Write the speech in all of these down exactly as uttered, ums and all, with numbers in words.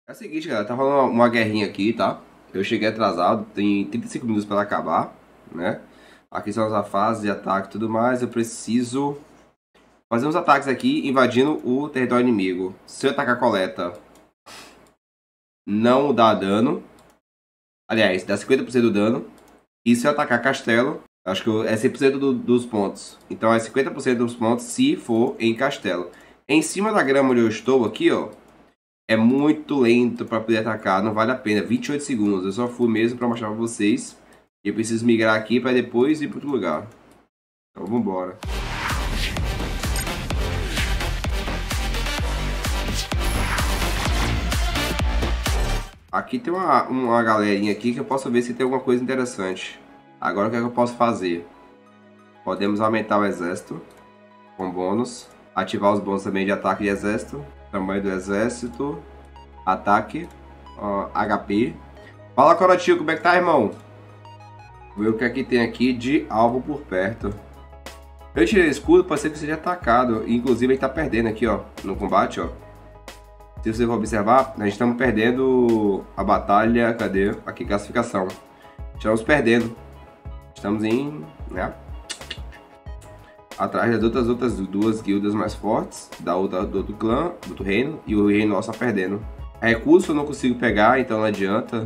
É o seguinte, galera, tá rolando uma, uma guerrinha aqui, tá? Eu cheguei atrasado, tem trinta e cinco minutos pra ela acabar, né? Aqui são as fases de ataque e tudo mais. Eu preciso fazer uns ataques aqui invadindo o território inimigo. Se eu atacar coleta, não dá dano. Aliás, dá cinquenta por cento do dano. E se eu atacar castelo, acho que é cem por cento do, dos pontos. Então é cinquenta por cento dos pontos se for em castelo. Em cima da grama onde eu estou aqui, ó. É muito lento para poder atacar, não vale a pena. vinte e oito segundos, eu só fui mesmo para mostrar para vocês. Eu preciso migrar aqui para depois ir para outro lugar. Então vamos embora. Aqui tem uma, uma galerinha aqui que eu posso ver se tem alguma coisa interessante. Agora o que é que eu posso fazer? Podemos aumentar o exército com bônus. Ativar os bônus também de ataque de exército. Tamanho do exército. Ataque. Uh, H P. Fala, Corotinho, como é que tá, irmão? Ver o que é que tem aqui de alvo por perto. Eu tirei o escudo, pode ser que seja atacado. Inclusive, ele tá perdendo aqui, ó, no combate, ó. Se você for observar, nós estamos perdendo a batalha. Cadê? Aqui, classificação. Estamos perdendo. Estamos em... né? Atrás das outras, outras duas guildas mais fortes. Da outra, do outro clã, do outro reino. E o reino nosso tá perdendo. Recurso eu não consigo pegar, então não adianta.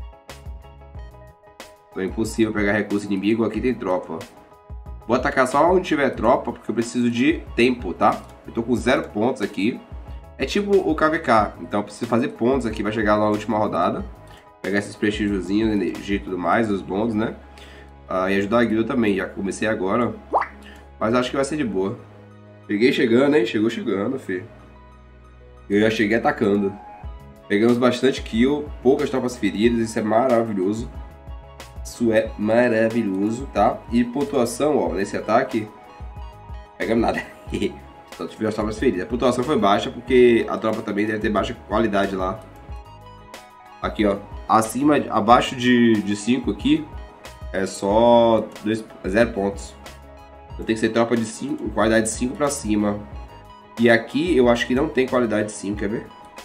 É impossível pegar recurso inimigo. Aqui tem tropa. Vou atacar só onde tiver tropa, porque eu preciso de tempo, tá? Eu tô com zero pontos aqui. É tipo o K V K, então eu preciso fazer pontos aqui. Vai chegar lá na última rodada. Pegar esses prestígiozinhos, energia e tudo mais, os bônus, né? Ah, e ajudar a guilda também, já comecei agora. Mas acho que vai ser de boa. Peguei chegando, hein? Chegou chegando, filho. Eu já cheguei atacando. Pegamos bastante kill, poucas tropas feridas, isso é maravilhoso. Isso é maravilhoso, tá? E pontuação, ó, nesse ataque, pegamos nada. Só tive as tropas feridas. A pontuação foi baixa porque a tropa também deve ter baixa qualidade lá. Aqui, ó, acima, abaixo de cinco aqui, é só zero pontos. Então tem que ser tropa de cinco, qualidade de cinco pra cima. E aqui eu acho que não tem qualidade de cinco, quer ver?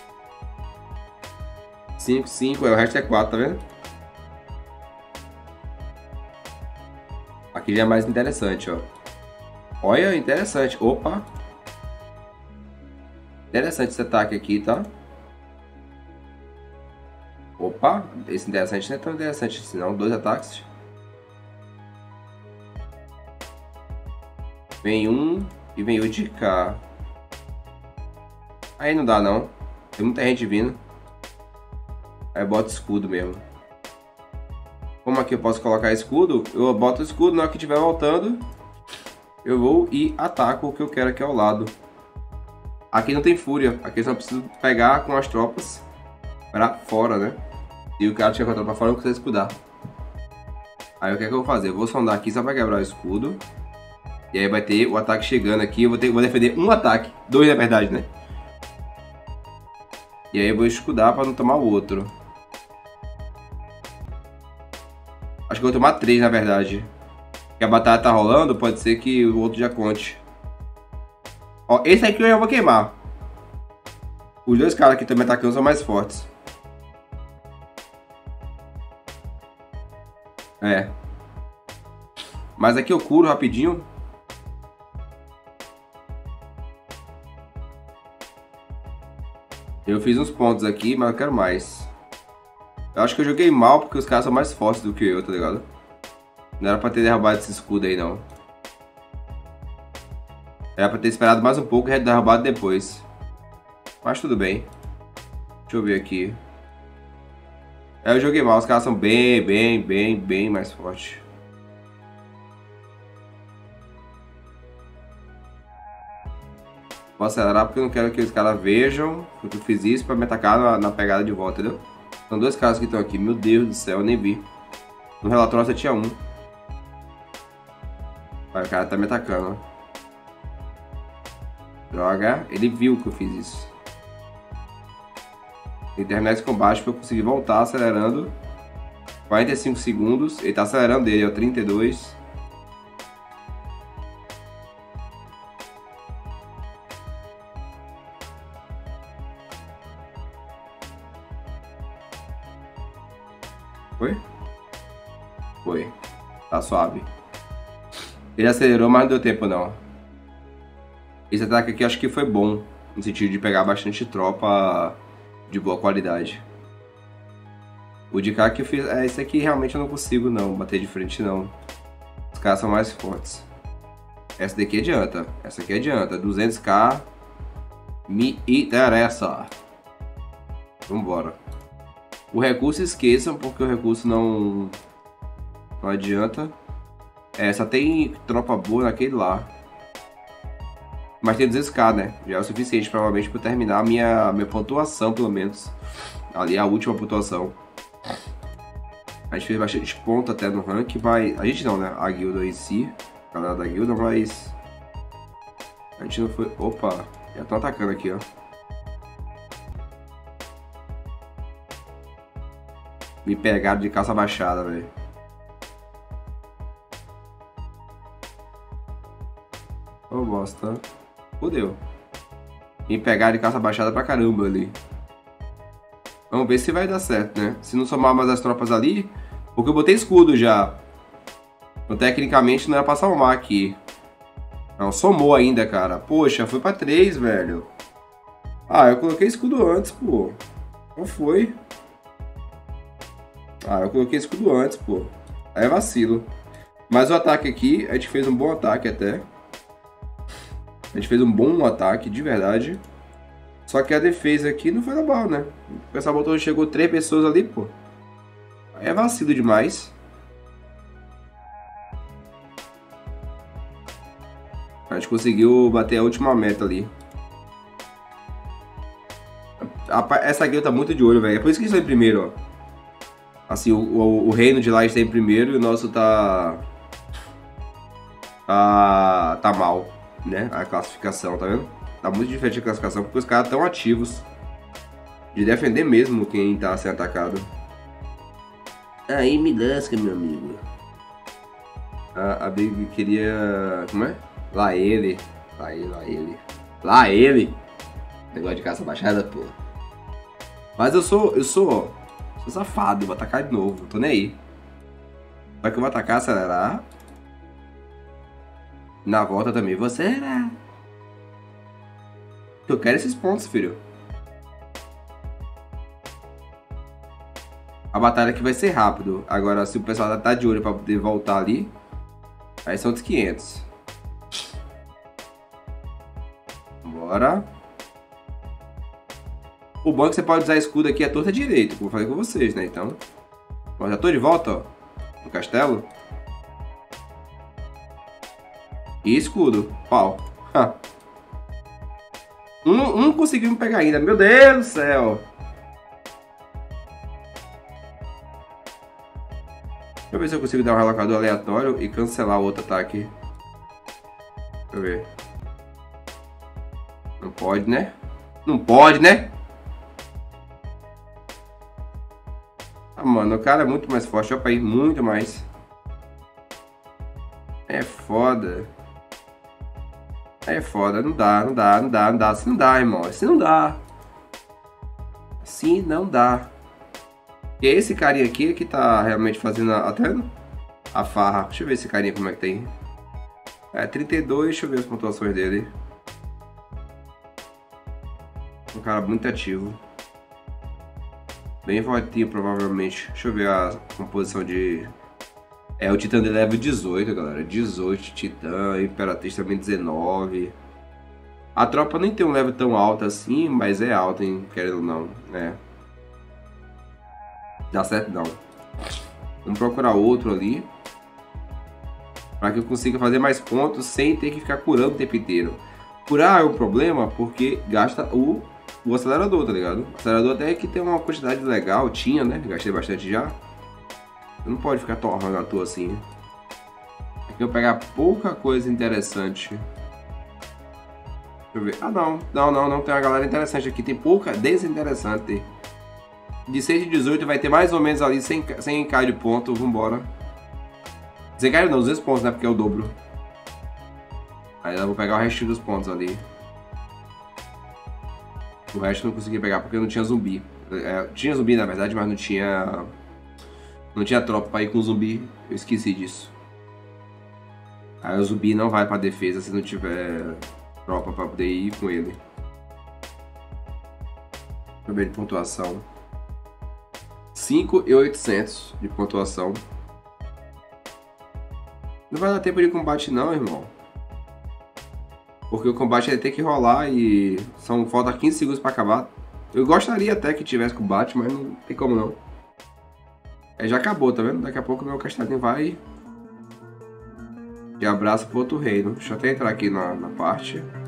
cinco, cinco, o resto é quatro, tá vendo? Aqui já é mais interessante, ó. Olha, interessante. Opa! Interessante esse ataque aqui, tá? Opa! Esse interessante não é tão interessante assim, não. Dois ataques. Vem um e vem o de cá. Aí não dá, não. Tem muita gente vindo. Aí bota escudo mesmo. Como aqui eu posso colocar escudo, eu boto o escudo, na hora que estiver voltando, eu vou e ataco o que eu quero aqui ao lado. Aqui não tem fúria, aqui eu só preciso pegar com as tropas pra fora, né? E o cara chega com a tropa fora, eu não consigo escudar. Aí o que é que eu vou fazer? Eu vou sondar aqui só pra quebrar o escudo. E aí vai ter o ataque chegando aqui, eu vou, ter, vou defender um ataque. Dois na verdade, né? E aí eu vou escudar pra não tomar o outro. Acho que eu vou tomar três, na verdade. Porque a batalha tá rolando, pode ser que o outro já conte. Ó, esse aqui eu já vou queimar. Os dois caras que estão me atacando são mais fortes. É. Mas aqui eu curo rapidinho. Eu fiz uns pontos aqui, mas eu quero mais. Eu acho que eu joguei mal porque os caras são mais fortes do que eu, tá ligado? Não era pra ter derrubado esse escudo aí, não. Era pra ter esperado mais um pouco e derrubado depois. Mas tudo bem. Deixa eu ver aqui. É, eu joguei mal. Os caras são bem, bem, bem, bem mais fortes. Vou acelerar porque eu não quero que os caras vejam que eu fiz isso pra me atacar na, na pegada de volta, entendeu? São dois caras que estão aqui. Meu Deus do céu, eu nem vi. No relatório só tinha um. Olha, o cara tá me atacando. Droga, ele viu que eu fiz isso. Tem que terminar esse combate pra eu conseguir voltar acelerando. quarenta e cinco segundos. Ele tá acelerando dele, ó, trinta e dois. Foi? Foi. Tá suave. Ele acelerou, mas não deu tempo não. Esse ataque aqui acho que foi bom. No sentido de pegar bastante tropa de boa qualidade. O de cá que eu fiz... É, esse aqui realmente eu não consigo não bater de frente não. Os caras são mais fortes. Essa daqui adianta. Essa aqui adianta. duzentos k. Me interessa. Vambora. O recurso esqueçam, porque o recurso não... Não adianta. É, só tem tropa boa naquele lá. Mas tem duzentos k, né? Já é o suficiente, provavelmente, para terminar a minha, minha pontuação, pelo menos. Ali, a última pontuação. A gente fez bastante ponto até no rank, mas... A gente não, né? A guilda em si. A galera da guilda, mas... A gente não foi... Opa! Já estão atacando aqui, ó. Me pegaram de caça baixada, velho. Ô, bosta. Fudeu. Me pegaram de caça baixada pra caramba ali. Vamos ver se vai dar certo, né? Se não somar mais as tropas ali... Porque eu botei escudo já. Então, tecnicamente, não era pra salvar aqui. Não, somou ainda, cara. Poxa, foi pra três, velho. Ah, eu coloquei escudo antes, pô. Não foi. Ah, eu coloquei escudo antes, pô. Aí é vacilo. Mas o ataque aqui, a gente fez um bom ataque até. A gente fez um bom ataque, de verdade. Só que a defesa aqui não foi normal, né? O pessoal botou, chegou três pessoas ali, pô. Aí é vacilo demais. A gente conseguiu bater a última meta ali. Essa guilda tá muito de olho, velho. É por isso que a gente tá em primeiro, ó. Assim, o, o, o reino de lá está em primeiro e o nosso tá... Tá... Tá mal, né? A classificação, tá vendo? Tá muito diferente a classificação porque os caras tão ativos. De defender mesmo quem tá sendo atacado. Aí me lasca, meu amigo. A, a Big queria... Como é? Lá ele. Lá ele, lá ele. Lá ele. Negócio de caça baixada, pô. Mas eu sou... Eu sou... Sou safado. Vou atacar de novo. Tô nem aí. Só que eu vou atacar, acelerar. Na volta também vou acelerar. Eu quero esses pontos, filho. A batalha aqui vai ser rápido. Agora, se o pessoal tá de olho pra poder voltar ali, aí são dos quinhentos. Bora. O bom é que você pode usar escudo aqui à torta direita, como eu falei com vocês, né? Então, bom, já tô de volta, ó, no castelo. E escudo. Pau. Um, um conseguiu me pegar ainda. Meu Deus do céu. Deixa eu ver se eu consigo dar um relocador aleatório e cancelar o outro ataque. Deixa eu ver. Não pode, né? Não pode, né? Ah, mano, o cara é muito mais forte. Opa aí, muito mais. É foda. É foda, não dá, não dá, não dá, não dá. Assim não dá, irmão. Assim não dá. Assim não dá. E esse carinha aqui que tá realmente fazendo a, até a farra. Deixa eu ver esse carinha como é que tem. É, trinta e dois, deixa eu ver as pontuações dele. Um cara muito ativo. Bem fortinho, provavelmente. Deixa eu ver a composição de... É, o Titã dele é level dezoito, galera. dezoito, Titã, Imperatriz também dezenove. A tropa nem tem um level tão alto assim, mas é alta, hein? Querendo ou não, né? Dá certo não. Vamos procurar outro ali. Para que eu consiga fazer mais pontos sem ter que ficar curando o tempo inteiro. Curar é um problema porque gasta o, o acelerador, tá ligado? O acelerador até que tem uma quantidade legal, tinha, né? Gastei bastante já. Não pode ficar torrando à toa assim. Aqui eu pegar pouca coisa interessante. Deixa eu ver. Ah, não. Não, não, não tem uma galera interessante aqui. Tem pouca desinteressante. De seis de dezoito vai ter mais ou menos ali cem k de ponto. Vambora. cem k não, duzentos pontos, né? Porque é o dobro. Aí eu vou pegar o resto dos pontos ali. O resto eu não consegui pegar porque não tinha zumbi. É, tinha zumbi na verdade, mas não tinha... Não tinha tropa pra ir com o zumbi. Eu esqueci disso. Aí o zumbi não vai pra defesa se não tiver tropa pra poder ir com ele. Deixa eu ver de pontuação. cinco mil e oitocentos de pontuação. Não vai dar tempo de combate não, irmão. Porque o combate vai ter que rolar e são, falta quinze segundos pra acabar. Eu gostaria até que tivesse combate, mas não tem como não. É, já acabou, tá vendo? Daqui a pouco meu castelo vai e abraça pro outro reino. Deixa eu até entrar aqui na, na parte.